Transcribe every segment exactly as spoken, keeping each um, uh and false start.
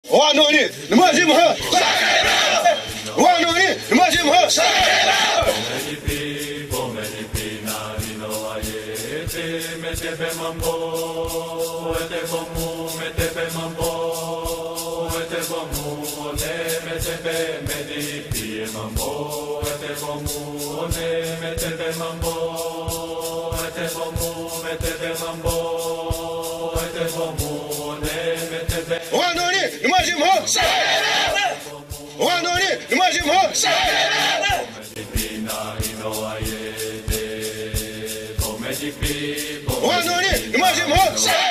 Wanoni, Majim Ho, Wanoni, Majim Ho, Wanoni, Majim Ho, Wanoni, Majim Ho, Wanoni, Majim Ho,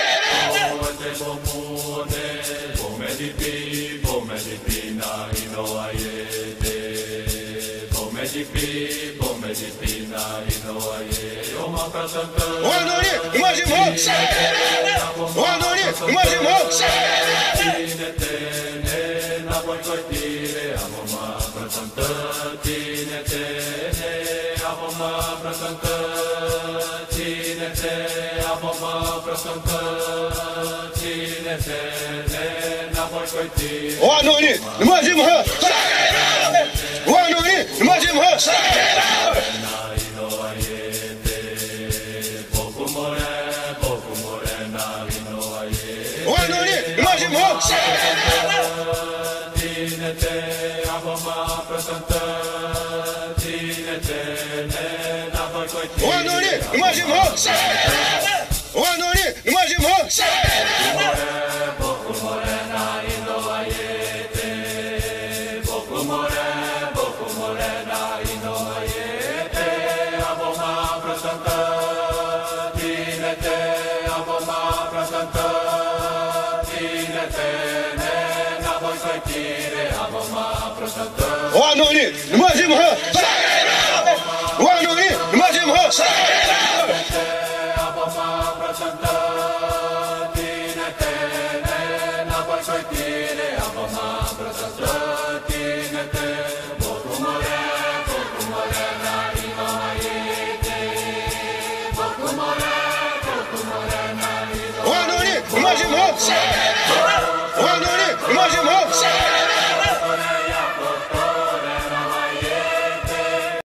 Wanoni, Majim Ho, Wanoni, Majim Ho, Wanoni, Majim Ho, Wanoni, Majim Ho, Wanoni, Majim Ho, Wanoni, Majim Ho, Wanoni, Majim Ho, Wanoni, Majim Ho, Wanoni, Majim Ho, Wanoni, Majim Ho.